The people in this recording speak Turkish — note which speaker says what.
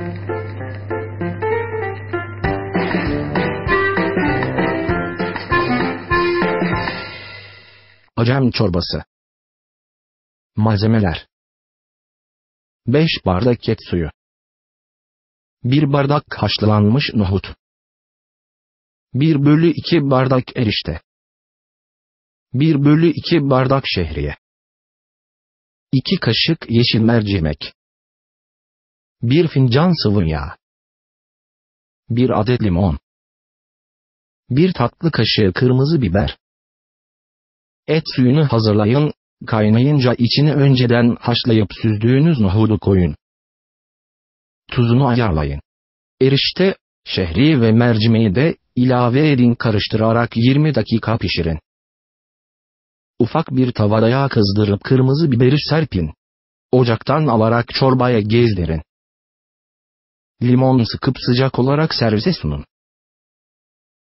Speaker 1: Acem çorbası. Malzemeler: 5 bardak et suyu, 1 bardak haşlanmış nohut, 1/2 bardak erişte, 1/2 bardak şehriye, 2 kaşık yeşil mercimek, 1 fincan sıvı yağ, 1 adet limon, 1 tatlı kaşığı kırmızı biber. Et suyunu hazırlayın, kaynayınca içine önceden haşlayıp süzdüğünüz nohudu koyun. Tuzunu ayarlayın. Erişte, şehriye ve mercimeği de ilave edin, karıştırarak 20 dakika pişirin. Ufak bir tavada yağ kızdırıp kırmızı biberi serpin. Ocaktan alarak çorbaya gezdirin. Limon sıkıp sıcak olarak servise sunun.